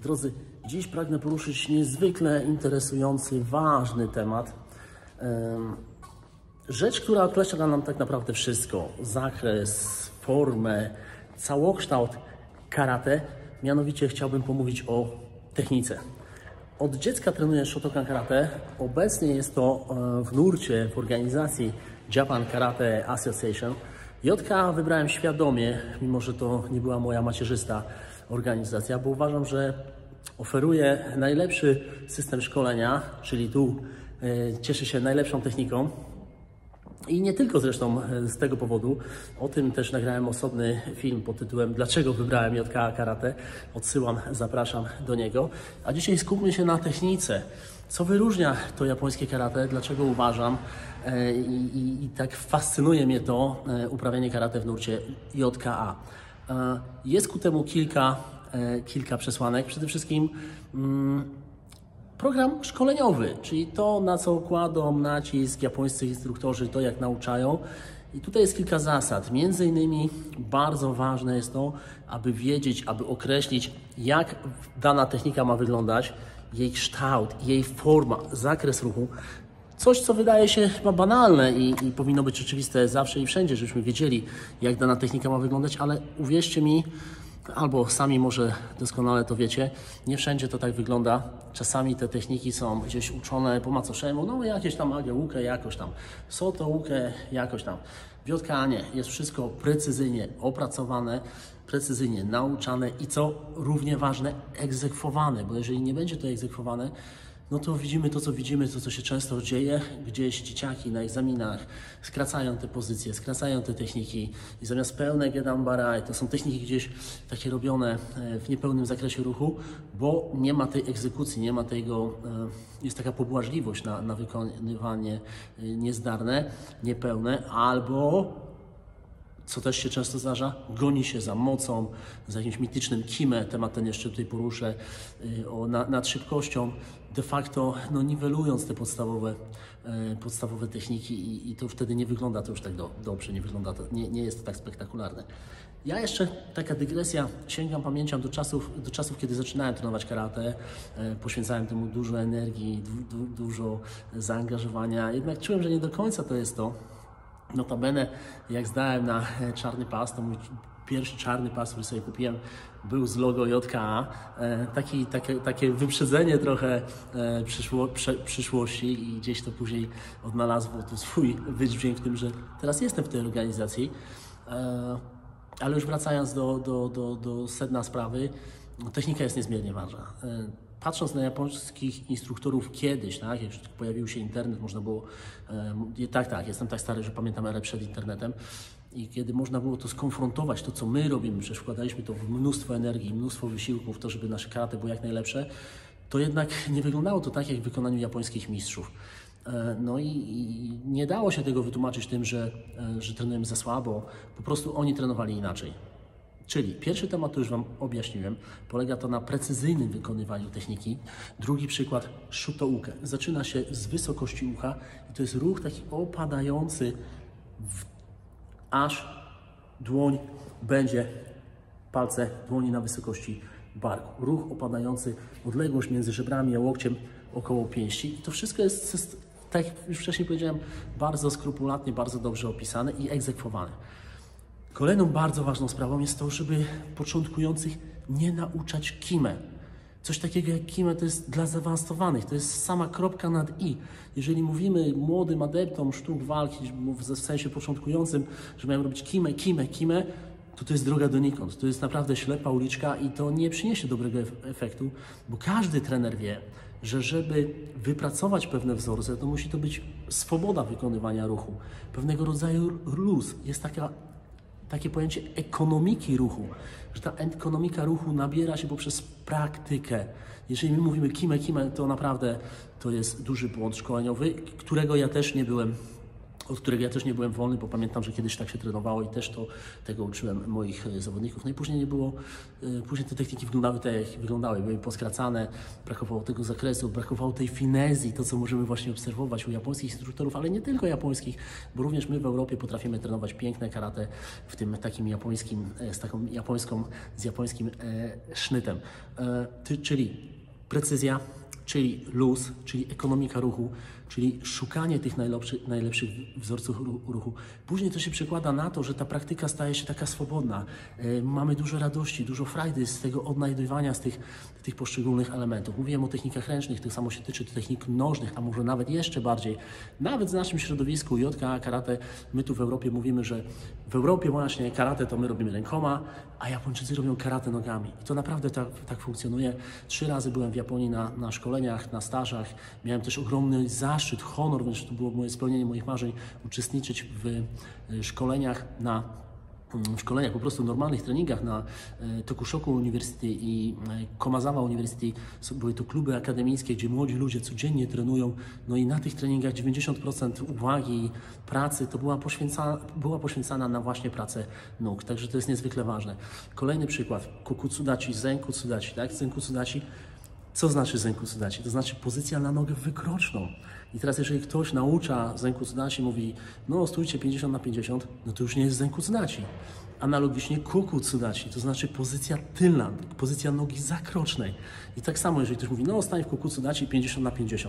Drodzy, dziś pragnę poruszyć niezwykle interesujący, ważny temat. Rzecz, która określa nam tak naprawdę wszystko. Zakres, formę, całokształt karate. Mianowicie chciałbym pomówić o technice. Od dziecka trenuję Shotokan Karate. Obecnie jest to w nurcie, w organizacji Japan Karate Association. JK wybrałem świadomie, mimo że to nie była moja macierzysta organizacja, bo uważam, że oferuje najlepszy system szkolenia, czyli tu cieszy się najlepszą techniką. I nie tylko zresztą z tego powodu, o tym też nagrałem osobny film pod tytułem "Dlaczego wybrałem JK Karate?". Odsyłam, zapraszam do niego. A dzisiaj skupmy się na technice. Co wyróżnia to japońskie karate, dlaczego uważam i tak fascynuje mnie to uprawianie karate w nurcie JKA. Jest ku temu kilka przesłanek. Przede wszystkim program szkoleniowy, czyli to, na co kładą nacisk japońscy instruktorzy, to jak nauczają. I tutaj jest kilka zasad. Między innymi bardzo ważne jest to, aby wiedzieć, aby określić, jak dana technika ma wyglądać, jej kształt, jej forma, zakres ruchu. Coś, co wydaje się chyba banalne i powinno być oczywiste zawsze i wszędzie, żebyśmy wiedzieli, jak dana technika ma wyglądać, ale uwierzcie mi, albo sami może doskonale to wiecie, nie wszędzie to tak wygląda. Czasami te techniki są gdzieś uczone po macoszemu, no jakieś tam agę-łukę, jakoś tam, soto-łukę, jakoś tam. W JKA nie, jest wszystko precyzyjnie opracowane, precyzyjnie nauczane i co równie ważne, egzekwowane, bo jeżeli nie będzie to egzekwowane, no to widzimy to, co się często dzieje. Gdzieś dzieciaki na egzaminach skracają te pozycje, skracają te techniki i zamiast pełne Gedan-Barai, to są techniki gdzieś takie robione w niepełnym zakresie ruchu, bo nie ma tej egzekucji, nie ma tego, jest taka pobłażliwość na wykonywanie niezdarne, niepełne, albo, co też się często zdarza, goni się za mocą, za jakimś mitycznym kime, temat ten jeszcze tutaj poruszę, nad szybkością, de facto niwelując te podstawowe techniki i to wtedy nie wygląda to już tak dobrze, nie wygląda to, nie jest to tak spektakularne. Ja jeszcze, taka dygresja, sięgam pamięcią do czasów, kiedy zaczynałem trenować karate, poświęcałem temu dużo energii, dużo zaangażowania, jednak czułem, że nie do końca to jest to. Notabene, jak zdałem na czarny pas, to mój pierwszy czarny pas, który sobie kupiłem, był z logo JKA. Takie wyprzedzenie trochę przyszłości i gdzieś to później odnalazło tu swój wydźwięk w tym, że teraz jestem w tej organizacji. Ale już wracając do sedna sprawy, technika jest niezmiernie ważna. Patrząc na japońskich instruktorów kiedyś, tak, jak pojawił się internet, można było, jestem tak stary, że pamiętam erę przed internetem i kiedy można było to skonfrontować, to co my robimy, przecież wkładaliśmy to w mnóstwo energii, mnóstwo wysiłków, to żeby nasze karate było jak najlepsze, to jednak nie wyglądało to tak jak w wykonaniu japońskich mistrzów. No i nie dało się tego wytłumaczyć tym, że trenujemy za słabo, po prostu oni trenowali inaczej. Czyli pierwszy temat, to już Wam objaśniłem, polega to na precyzyjnym wykonywaniu techniki. Drugi przykład, shuto-uke. Zaczyna się z wysokości ucha i to jest ruch taki opadający, aż dłoń będzie, palce dłoni na wysokości barku. Ruch opadający, odległość między żebrami a łokciem około pięści. I to wszystko jest, tak jak już wcześniej powiedziałem, bardzo skrupulatnie, bardzo dobrze opisane i egzekwowane. Kolejną bardzo ważną sprawą jest to, żeby początkujących nie nauczać kime. Coś takiego jak kime to jest dla zaawansowanych, to jest sama kropka nad i. Jeżeli mówimy młodym adeptom sztuk walki, w sensie początkującym, że mają robić kime, to jest droga donikąd. To jest naprawdę ślepa uliczka i to nie przyniesie dobrego efektu, bo każdy trener wie, że żeby wypracować pewne wzorce, to musi to być swoboda wykonywania ruchu, pewnego rodzaju luz. Jest takie pojęcie ekonomiki ruchu, że ta ekonomika ruchu nabiera się poprzez praktykę. Jeżeli my mówimy kime, to naprawdę to jest duży błąd szkoleniowy, którego ja też nie byłem od którego ja też nie byłem wolny, bo pamiętam, że kiedyś tak się trenowało i też tego uczyłem moich zawodników. No i później nie było, później te techniki wyglądały tak, jak wyglądały, były poskracane, brakowało tego zakresu, brakowało tej finezji, to co możemy właśnie obserwować u japońskich instruktorów, ale nie tylko japońskich, bo również my w Europie potrafimy trenować piękne karate w tym takim japońskim, z japońskim sznytem, czyli precyzja, czyli luz, czyli ekonomika ruchu, czyli szukanie tych najlepszych wzorców ruchu. Później to się przekłada na to, że ta praktyka staje się taka swobodna. Mamy dużo radości, dużo frajdy z tego odnajdywania z tych poszczególnych elementów. Mówiłem o technikach ręcznych, to samo się tyczy technik nożnych, a może nawet jeszcze bardziej. Nawet w naszym środowisku JKA Karate, my tu w Europie mówimy, że w Europie właśnie karate to my robimy rękoma, a Japończycy robią karate nogami. I to naprawdę tak funkcjonuje. 3 razy byłem w Japonii na szkoleniach, na stażach. Miałem też ogromny zaszczyt, honor, wręcz to było moje spełnienie moich marzeń, uczestniczyć w szkoleniach po prostu normalnych treningach na Tokushoku University i Komazawa University. Były to kluby akademickie, gdzie młodzi ludzie codziennie trenują. No i na tych treningach 90% uwagi i pracy to była poświęcana na właśnie pracę nóg. Także to jest niezwykle ważne. Kolejny przykład. Kokutsudachi, Zenkutsudachi, tak? Zenkutsudachi. Co znaczy Zenkutsudachi? To znaczy pozycja na nogę wykroczną. I teraz jeżeli ktoś naucza Zenkutsudachi, mówi, no stójcie 50/50, no to już nie jest Zenkutsudachi. Analogicznie Kokutsudachi, to znaczy pozycja tylna, pozycja nogi zakrocznej. I tak samo jeżeli ktoś mówi, no stań w Kokutsudachi 50/50.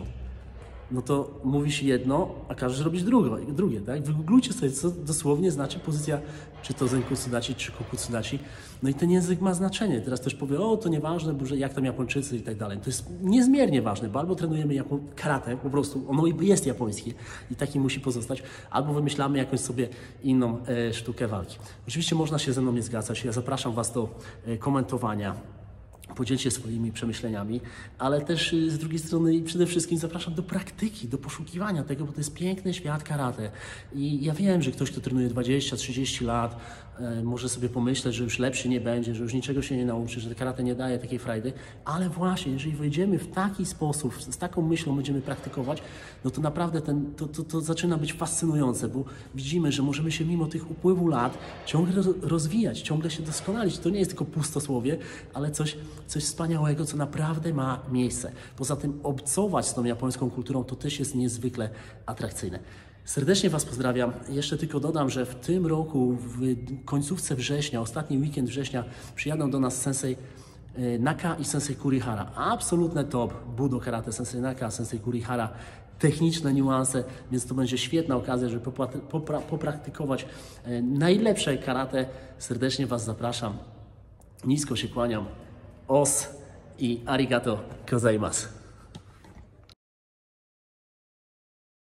No to mówi się jedno, a każe zrobić drugie, tak? Wygooglujcie sobie, co dosłownie znaczy pozycja, czy to Zenkutsudachi, czy Kokutsudachi. No i ten język ma znaczenie. Teraz ktoś powie, o to nieważne, bo że jak tam Japończycy i tak dalej. To jest niezmiernie ważne, bo albo trenujemy karate, po prostu, ono jest japońskie i taki musi pozostać, albo wymyślamy jakąś sobie inną sztukę walki. Oczywiście można się ze mną nie zgadzać, ja zapraszam Was do komentowania. Podzielcie się swoimi przemyśleniami, ale też z drugiej strony i przede wszystkim zapraszam do praktyki, do poszukiwania tego, bo to jest piękny świat karate. I ja wiem, że ktoś, kto trenuje 20-30 lat, może sobie pomyśleć, że już lepszy nie będzie, że już niczego się nie nauczy, że karate nie daje takiej frajdy, ale właśnie, jeżeli wejdziemy w taki sposób, z taką myślą będziemy praktykować, no to naprawdę to zaczyna być fascynujące, bo widzimy, że możemy się mimo tych upływu lat ciągle rozwijać, ciągle się doskonalić. To nie jest tylko pustosłowie, ale coś wspaniałego, co naprawdę ma miejsce. Poza tym obcować z tą japońską kulturą to też jest niezwykle atrakcyjne. Serdecznie Was pozdrawiam. Jeszcze tylko dodam, że w tym roku, w końcówce września, ostatni weekend września, przyjadą do nas sensei Naka i sensei Kurihara. Absolutne top budo karate sensei Naka, sensei Kurihara. Techniczne niuanse, więc to będzie świetna okazja, żeby popraktykować najlepsze karate. Serdecznie Was zapraszam. Nisko się kłaniam. Os i arigato gozaimasu.